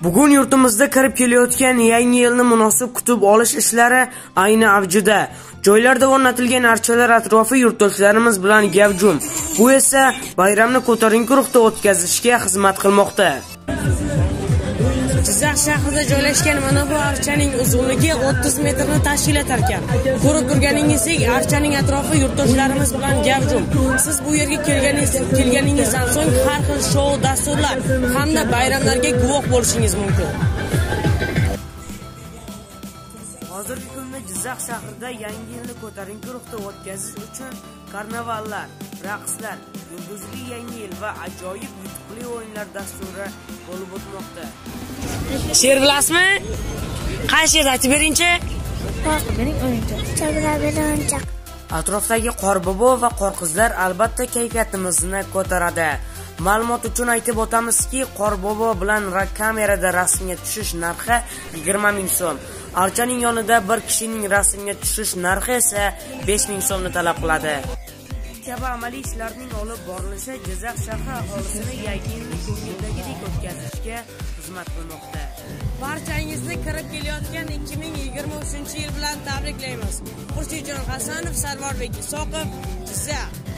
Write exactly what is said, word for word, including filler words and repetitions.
Bugun yurtimizda kirib kelayotgan yangi yilni munosib kutib olish ishlari ayni avjida. Joylarda o'rnatilgan archalar atrofi yurtdoshlarimiz bilan gavjum. Bu esa bayramni ko'tarinki ruhda o'tkazishga xizmat qilmoqda. Jizzax shahrida joylashgan mana bu archaning uzunligi o'ttiz metrni tashkil etar ekan. Ko'rib turganingizdek, archaning atrofi yurtdoshlarimiz bilan gavjum. Siz bu yerga kelganingiz kelganingizdan so'ng har xil shou, dasturlar hamda bayramlarga guvoh bo'lishingiz mumkin. Hozirgi kunda Jizzax shahrida yangi yilni ko'tarinki ruhda o'tkazish uchun karnavallar, raqslar, yulduzli yangi yil va ajoyib yutuqli o'yinlar dasturi bo'lib o'tmoqda. She'r bilasizmi? Qaysi she'r aytib beringchi? Mening o'yinchoq. Chabiralar o'yinchoq. Atrofdagi qorbobo va qorqizlar albatta kayfiyatimizni ko'taradi. Ma'lumot uchun aytib o'tamizki, qorbobo bilan kamerada rasmga tushish narxi yigirma ming so'm. Archaning yonida bir kishining rasmga tushish narxi esa besh ming so'mni talab qiladi. Kabi amaliy ishlarning olib borilishi Jizzax shahri aholisini yangi yilni ko'ngildagidek o'tkazishga xizmat qilmoqda. Barchangizni kirib kelayotgan ikki ming yigirma uchinchi yil bilan tabriklaymiz. Xurshidjon Hasanov, Sarvarbek Isoqov, Jizzax.